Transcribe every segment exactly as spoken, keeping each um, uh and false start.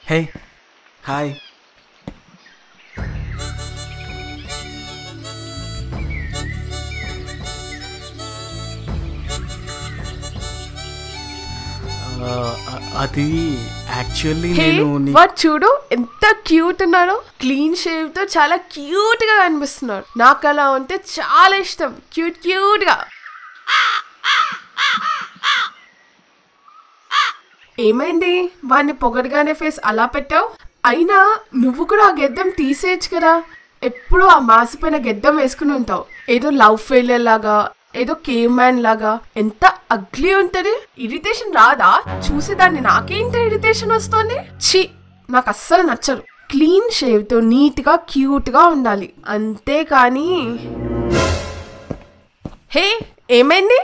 Hey hi. అది actually నేను వాడు చూడు ఎంత క్యూట్ ఉన్నాడో. క్లీన్ షేవ్ తో చాలా క్యూట్ గా కనిపిస్తున్నాడు. నాకు అలా ఉంటే చాలా ఇష్టం, క్యూట్ క్యూట్ గా. ఏమైంది వాడిని పొగడగానే ఫేస్ అలా పెట్టావు? అయినా నువ్వు కూడా ఆ గెద్దం తీసేయచ్చు కదా. ఎప్పుడు ఆ మాసిపోయిన గెద్దం వేసుకుని ఉంటావు. ఏదో లవ్ ఫెయిలియర్ లాగా, ఏదో కేవ్ మ్యాన్ లాగా. ఎంత అగ్లీ ఉంటది. ఇరిటేషన్ రాదా చూసేదాన్ని? నాకేంటి ఇరిటేషన్ వస్తుంది? ఛీ, నాకు అస్సలు నచ్చదు. క్లీన్ షేవ్ తో నీట్ గా క్యూట్ గా ఉండాలి, అంతేకాని. హే ఏమైంది?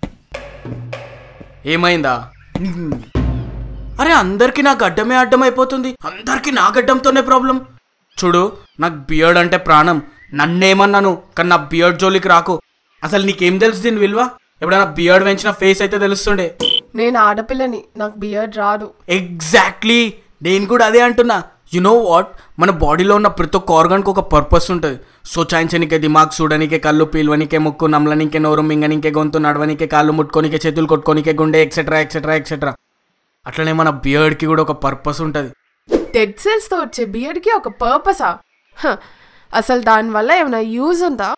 ఏమైందా? అరే అందరికి నా గడ్డమే అడ్డం అయిపోతుంది. అందరికి నా గడ్డంతోనే ప్రాబ్లం. చూడు, నాకు బియర్డ్ అంటే ప్రాణం. నన్నేమన్నాను కానీ నా బియర్డ్ జోలికి రాకు. అసలు నీకేం తెలుసు దీని విలువ? ఎప్పుడైనా బియర్డ్ పెంచిన ఫేస్ అయితే తెలుస్తుండే. నేను ఆడపిల్లని, నాకు బియర్డ్ రాదు. ఎగ్జాక్ట్లీ, నేను కూడా అదే అంటున్నా. యు నో వాట్, మన బాడీలో ఉన్న ప్రతి ఒక్క ఆర్గాన్కి ఒక పర్పస్ ఉంటుంది. సోచాయించనికే దిమాగ్, చూడనికే కళ్ళు, పీల్వనికే ముక్కు, నమ్మలనికే నోరు, మింగనికే గొంతు, నడవనికే కాళ్ళు, ముట్టుకోనికే చేతులు, కొట్టుకోనికే గుండె, ఎక్సెట్రా ఎక్సెట్రా ఎక్సెట్రా. అట్లనే మన బియర్డ్కి కూడా ఒక పర్పస్ ఉంటుంది. డెడ్ సెల్స్తో వచ్చే బియర్డ్కి ఒక పర్పసా? అసలు దానివల్ల ఏమైనా యూజ్ ఉందా?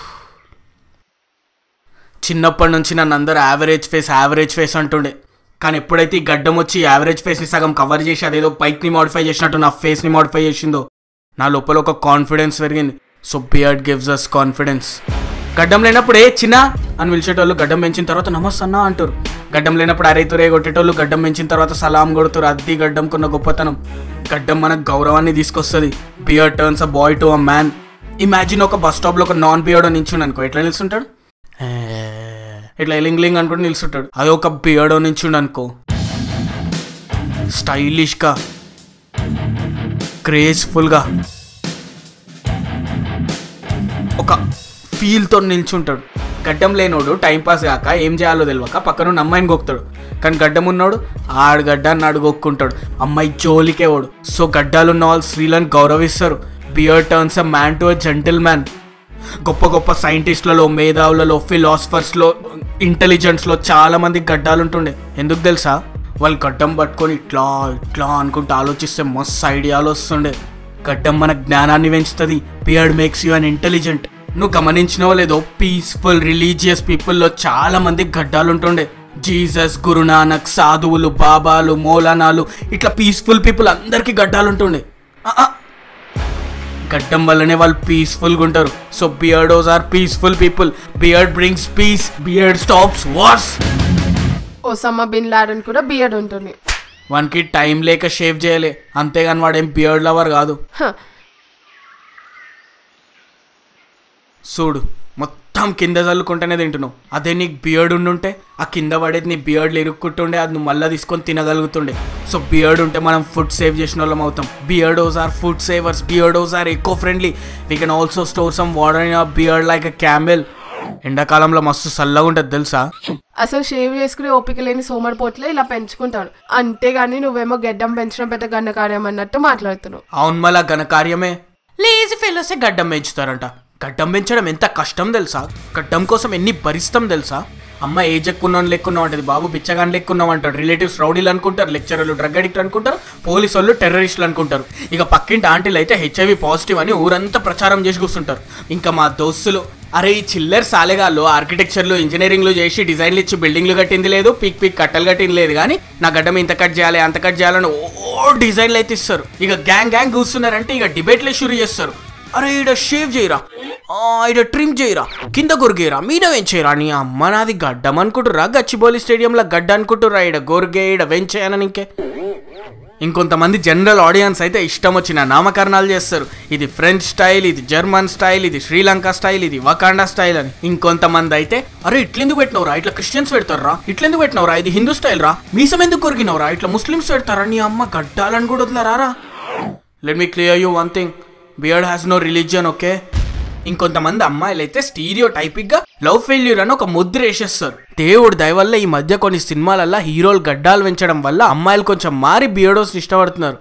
చిన్నప్పటి నుంచి నన్ను అందరూ యావరేజ్ ఫేస్ యావరేజ్ ఫేస్ అంటుండే. కానీ ఎప్పుడైతే ఈ గడ్డం వచ్చి యావరేజ్ ఫేస్ని సగం కవర్ చేసి అదేదో పైక్ని మాడిఫై చేసినట్టు నా ఫేస్ని మాడిఫై చేసిందో, నా లోపల ఒక కాన్ఫిడెన్స్ పెరిగింది. So beard gives us confidence. గడ్డం లేనప్పుడు ఏ చిన్న అని పిలిచేటోళ్ళు, గడ్డం పెంచిన తర్వాత నమస్తన్నా అంటారు. గడ్డం లేనప్పుడు అరైతురే కొట్టేటోళ్ళు, గడ్డం పెంచిన తర్వాత సలాం కొడుతారు. అది గడ్డంకున్న గొప్పతనం. గడ్డం మనకు గౌరవాన్ని తీసుకొస్తుంది. Beard turns a boy to a man. Imagine ఒక బస్ స్టాప్లో ఒక నాన్ బియర్డ్ నిల్చుండు అనుకో, ఎట్లా నిల్చుంటాడు? ఇట్లా ఎలింగ్లింగ్ అనుకుంటూ నిల్చుంటాడు. అది ఒక బియర్డ్ నిల్చుండు అనుకో, స్టైలిష్గా, గ్రేస్ఫుల్గా, ఒక ఫీల్తో నిల్చుంటాడు. గడ్డం లేనోడు టైంపాస్ కాక ఏం చేయాలో తెలియక పక్కన అమ్మాయిని గొక్కుతాడు. కానీ గడ్డం ఉన్నోడు ఆడు గడ్డాన్ని ఆడు గొక్కుంటాడు. అమ్మాయి జోలికే ఓడు. సో గడ్డాలున్న వాళ్ళు స్త్రీలను గౌరవిస్తారు. Beard turns a man to a gentleman. గొప్ప గొప్ప సైంటిస్టులలో, మేధావులలో, ఫిలాసఫర్స్లో, ఇంటెలిజెన్స్లో చాలామంది గడ్డాలు ఉంటుండే. ఎందుకు తెలుసా? వాళ్ళు గడ్డం పట్టుకొని ఇట్లా ఇట్లా అనుకుంటూ ఆలోచిస్తే మస్తు ఐడియాలు వస్తుండే. గడ్డం మన జ్ఞానాన్ని పెంచుతుంది. Beard makes you an intelligent. నువ్వు గమనించినవో లేదో, పీస్ఫుల్ రిలీజియస్ పీపుల్లో చాలా మంది గడ్డాలు ఉంటుండే. జీసస్, గురునానక్, సాధువులు, బాబాలు, మౌలానాలు, ఇట్లా పీస్ఫుల్ పీపుల్ అందరికీ గడ్డాలు ఉంటుండే. గడ్డం వల్లనే వాళ్ళు పీస్ఫుల్గా ఉంటారు. So beardos are peaceful people. Beard brings peace. Beard stops wars. Osama bin Laden కూడా బియర్డ్ ఉంటుంది. వానికి టైం లేక షేవ్ చేయలే, అంతేగాని వాడేం బియర్డ్ లవర్ కాదు. చూడు, మొత్తం కింద చల్లుకుంటేనే తింటున్నావు. అదే నీకు బియర్డ్ ఉండుంటే ఆ కింద పడేది నీ బియర్డ్లు ఇరుక్కుంటుండే, అది నువ్వు మళ్ళీ తీసుకొని తినగలుగుతుండే. సో బియర్డ్ ఉంటే మనం ఫుడ్ సేవ్ చేసిన వాళ్ళం అవుతాం. Beardos are food savers. Beardos are eco friendly. We can also store some water in our beard like a camel. ఎండాకాలంలో మస్తు చల్లగా ఉంటుంది తెలుసా? అసలు షేవ్ చేసుకునే ఓపిక లేని సోమరిపోట్లే ఇలా పెంచుకుంటాడు. అంతేగాని నువ్వేమో గడ్డం పెంచడం పెద్ద ఘనకార్యం అన్నట్టు మాట్లాడుతున్నావు. అవును, మళ్ళా ఘనకార్యమే. లేజీ ఫెలోసే గడ్డం పెంచుతారంట. గడ్డం పెంచడం ఎంత కష్టం తెలుసా? గడ్డం కోసం ఎన్ని భరిస్తాం తెలుసా? అమ్మ ఏజ్ ఎక్కున్నాను లెక్కున్నావు అంటది, బాబు బిచ్చగాని లెక్కున్నావు అంటాడు. రిలేటివ్స్ రౌడీలు అనుకుంటారు, లెక్చరర్లు డ్రగ్ అడిక్ట్ అనుకుంటారు, పోలీసు వాళ్ళు టెర్రరిస్టులు అనుకుంటారు. ఇక పక్కింటి ఆంటీలు అయితే హెచ్ఐవి పాజిటివ్ అని ఊరంతా ప్రచారం చేసి కూర్చుంటారు. ఇంకా మా దోస్తులు, అరే ఈ చిల్లర్ సాలెగాళ్ళు ఆర్కిటెక్చర్లు, ఇంజనీరింగ్లు చేసి డిజైన్లు ఇచ్చి బిల్డింగ్లు కట్టింది లేదు, పీక్ పీక్ కట్టలు కట్టింది లేదు, కానీ నా గడ్డం ఇంత కట్ చేయాలి అంత కట్ చేయాలని ఓ డిజైన్లు అయితే ఇస్తారు. ఇక గ్యాంగ్ గ్యాంగ్ కూర్చున్నారంటే ఇక డిబేట్లే షురూ చేస్తారు. అరే ఈడ షేవ్ చేయరా, ఈడ ట్రిమ్ చేయరా, కింద గొరిగేరా, మీద వెంచేయరా. నీ అమ్మ నాది గడ్డం అనుకుంటురా? గచ్చిబౌలి స్టేడియంలో గడ్డ అనుకుంటురా? ఈడ గొరిగే ఈడ వెంచేయనని. ఇంకే ఇంకొంతమంది జనరల్ ఆడియన్స్ అయితే ఇష్టం వచ్చిన నామకరణాలు చేస్తారు. ఇది ఫ్రెంచ్ స్టైల్, ఇది జర్మన్ స్టైల్, ఇది శ్రీలంక స్టైల్, ఇది వకాండా స్టైల్ అని. ఇంకొంతమంది అయితే అరే ఇట్లెందుకు పెట్టినవరా, ఇట్లా క్రిస్టియన్స్ పెడతారా, ఇట్లెందుకు పెట్టినవరా, ఇది హిందూ స్టైల్ రా, మీసం ఎందుకు కొరికినవరా, ఇట్లా ముస్లిమ్స్ పెడతారా. నీ అమ్మ గడ్డాలని కూడా వదిలేరా. Let me clear you one thing, beard has no religion, okay? ఇంకొంతమంది అమ్మాయిలు అయితే స్టీరియో టైపిక్గా లవ్ ఫెయిల్యూర్ అని ఒక ముద్ర వేసేస్తారు. దేవుడు దయ వల్ల ఈ మధ్య కొన్ని సినిమాలల్లో హీరోలు గడ్డాలు పెంచడం వల్ల అమ్మాయిలు కొంచెం మారి బియర్డోస్ని ఇష్టపడుతున్నారు.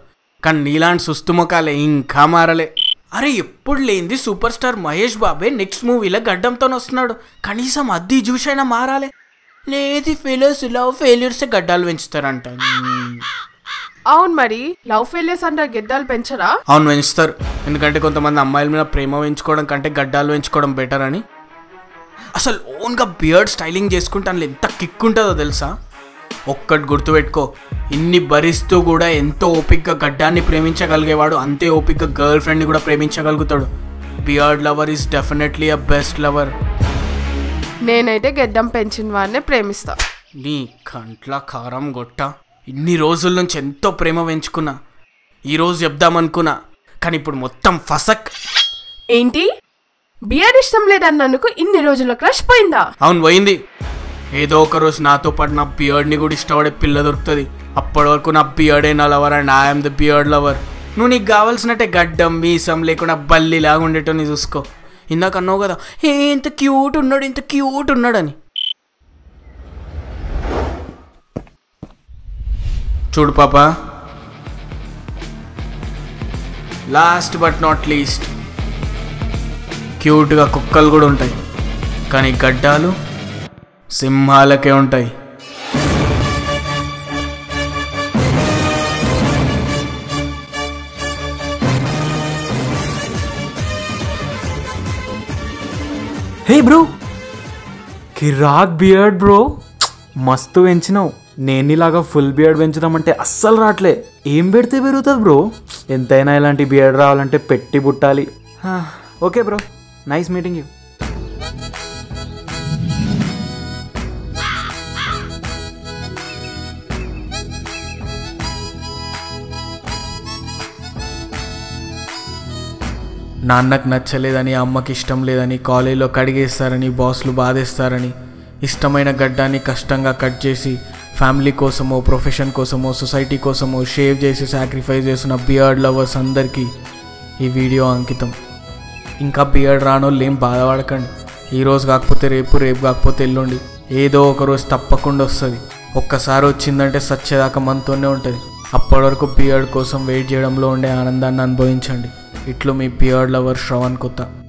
కానీ నీలాంటి సుస్తు ముఖాలే ఇంకా మారలే. అరే ఎప్పుడు లేనిది సూపర్ స్టార్ మహేష్ బాబే నెక్స్ట్ మూవీలో గడ్డంతో వస్తున్నాడు. కనీసం అది చూసైనా మారాలే. లేదు ఫెయిల్యూర్స్ లవ్ ఫెయిల్యూర్సే గడ్డాలు పెంచుతారంట. అవును మరి లవ్ ఫెయిల్యూర్స్ అంటే గడ్డాలు పెంచరా? అవును పెంచుతారు. ఎందుకంటే కొంతమంది అమ్మాయిల మీద ప్రేమ పెంచుకోవడం కంటే గడ్డాలు పెంచుకోవడం బెటర్ అని. అసలు ఓన్గా బియర్డ్ స్టైలింగ్ చేసుకుంటాను ఎంత కిక్ ఉంటుందో తెలుసా. ఒక్కటి గుర్తుపెట్టుకో, ఇన్ని భరిస్తూ కూడా ఎంతో ఓపిక్గా గడ్డాన్ని ప్రేమించగలిగేవాడు అంతే ఓపిక్గా గర్ల్ ఫ్రెండ్ని కూడా ప్రేమించగలుగుతాడు. Beard lover is definitely a best lover. నేనైతే గడ్డం పెంచిన వాడినే ప్రేమిస్తా. నీ కంట్ల కారం గొట్ట. ఇన్ని రోజుల నుంచి ఎంతో ప్రేమ పెంచుకున్నా, ఈరోజు చెప్దామనుకున్నా, కానీ ఇప్పుడు మొత్తం ఫసక్. ఏంటి బియర్డ్ ఇష్టం లేదన్నందుకు ఇన్ని రోజుల క్రష్ పోయిందా? అవును పోయింది. ఏదో ఒక రోజు నాతో పాటు నా బియర్డ్ని కూడా ఇష్టపడే పిల్ల దొరుకుతుంది. అప్పటి వరకు నా బియర్డే నా lover and I'm the beard lover. నువ్వు నీకు కావాల్సినట్టే గడ్డం మీసం లేకుండా బల్లిలాగా ఉండేటోని చూసుకో. ఇందాక అన్నావు కదా ఏ ఇంత క్యూట్ ఉన్నాడు ఇంత క్యూట్ ఉన్నాడని. చూడు పాపా, లాస్ట్ బట్ నాట్ లీస్ట్, క్యూట్గా కుక్కలు కూడా ఉంటాయి, కానీ గడ్డాలు సింహాలకే ఉంటాయి. హే బ్రో, కిరాక్ బియర్డ్ బ్రో, మస్తు పెంచినావు. నేను ఇలాగా ఫుల్ బియర్డ్ పెంచుదామంటే అస్సలు రావట్లే. ఏం పెడితే పెరుగుతుంది బ్రో? ఎంతైనా ఇలాంటి బియర్డ్ రావాలంటే పెట్టి పుట్టాలి. Okay bro, nice meeting you. నాన్నకు నచ్చలేదని, అమ్మకి ఇష్టం లేదని, కాలేజీలో కడిగేస్తారని, బాస్లు బాధేస్తారని, ఇష్టమైన గడ్డాన్ని కష్టంగా కట్ చేసి ఫ్యామిలీ కోసమో ప్రొఫెషన్ కోసమో సొసైటీ కోసమో షేవ్ చేసి సాక్రిఫైస్ చేసిన బియర్డ్ లవర్స్ అందరికీ ఈ వీడియో అంకితం. ఇంకా బియర్డ్ రానోళ్ళు ఏం బాధపడకండి. ఈరోజు కాకపోతే రేపు, రేపు కాకపోతే ఎల్లుండి, ఏదో ఒకరోజు తప్పకుండా వస్తుంది. ఒక్కసారి వచ్చిందంటే సచ్చేదాకా మనతోనే ఉంటుంది. అప్పటి వరకు బియర్డ్ కోసం వెయిట్ చేయడంలో ఉండే ఆనందాన్ని అనుభవించండి. ఇట్లు మీ బియర్డ్ లవర్ శ్రవణ్ కొత్త.